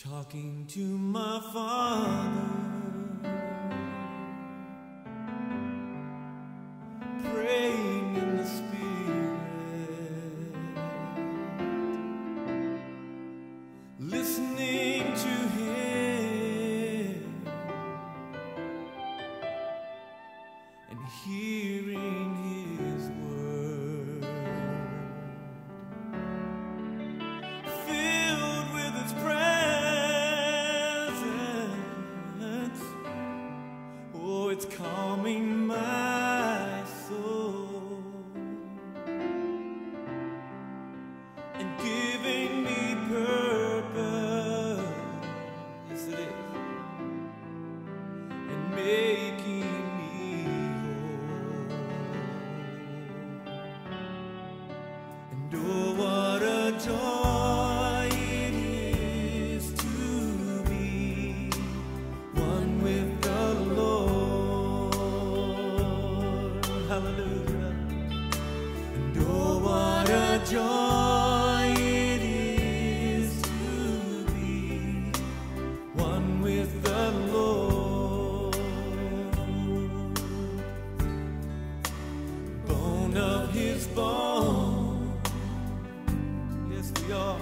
talking to my Father, praying in the Spirit, listening to Him and hearing His word, filled with His presence. Oh, it's calming my soul and giving me purpose. Yes, it is. And making me whole. And oh, what a joy it is to be one with the Lord. Hallelujah. And oh, what a joy it is to be one with the Lord. Bone of His bone, yes we are.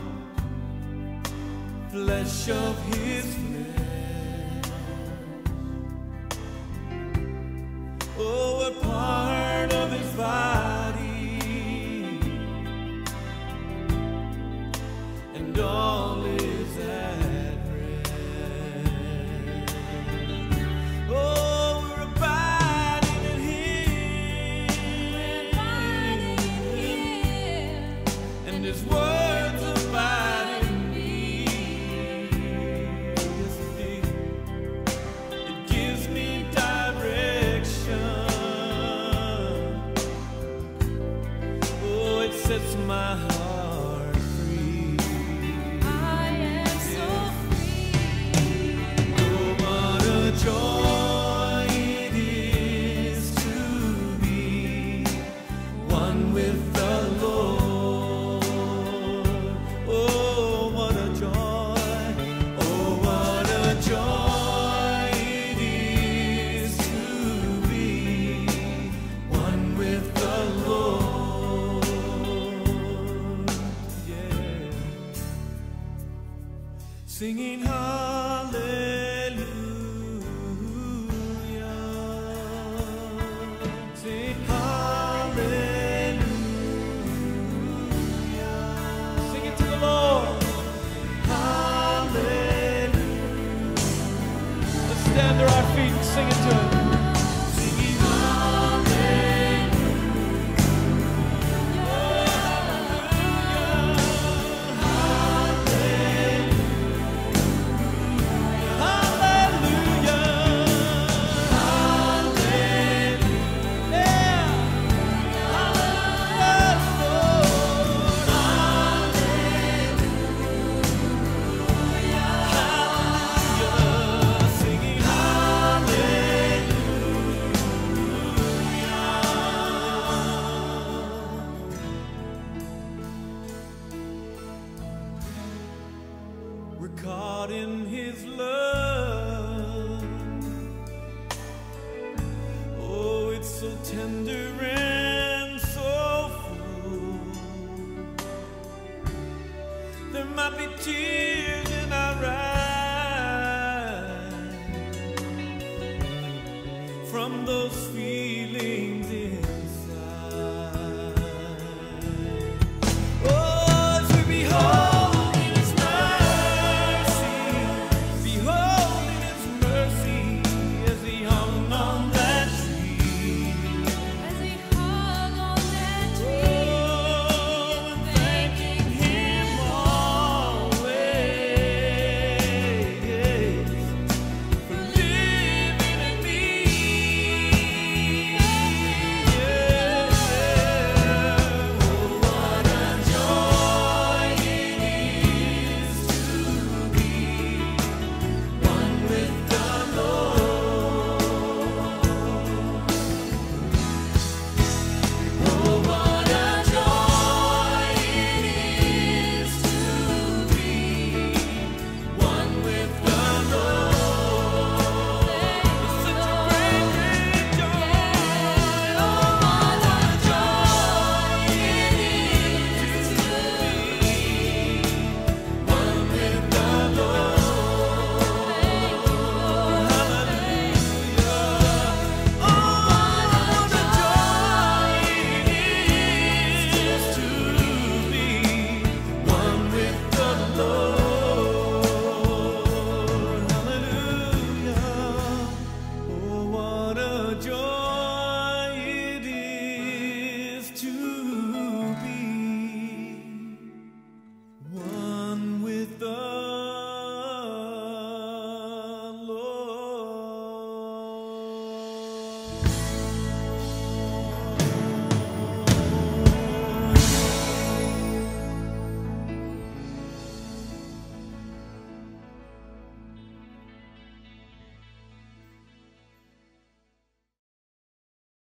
Flesh of His flesh. Oh, we're part of His body, and all is at rest. Oh, we're abiding in Him, and His words abide in me. Yes, indeed. It gives me direction. Oh, it sets my heart free. I am so free. Oh, what a joy it is to be one with the Lord. Oh, what a joy. Oh, what a joy it is to be one with the Lord. Yeah. Singing hallelujah. Sing hallelujah. Sing it to the Lord. Hallelujah. Let's stand to our feet and sing it to Him. Singing we're caught in His love. Oh, it's so tender and so full. There might be tears in our eyes,